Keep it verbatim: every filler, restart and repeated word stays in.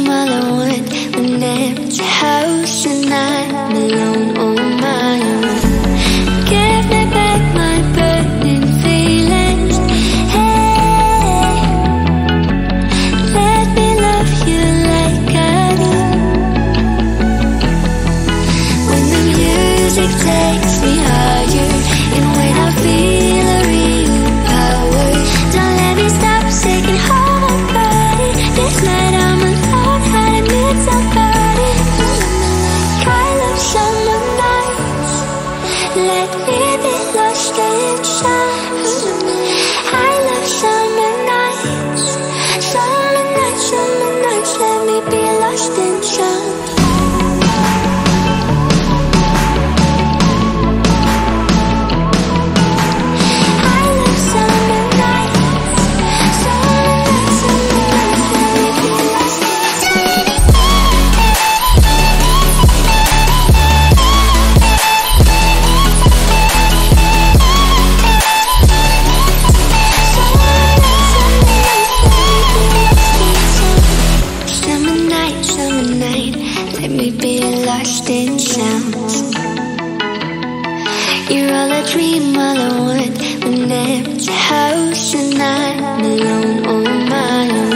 dream all I want when empty house and I'm alone on my own. Give me back my burning feelings. Hey, let me love you like I do. When the music takes me higher and when I feel a real power, don't let me stop taking hold of my body. This night I'm alone, I need somebody. I love summer nights, let me be lost in sound. I love summer nights, summer nights, summer nights, let me be lost in sound. Let me be lost in sound. You're all I dream, all I want when empty house and I'm alone on my own.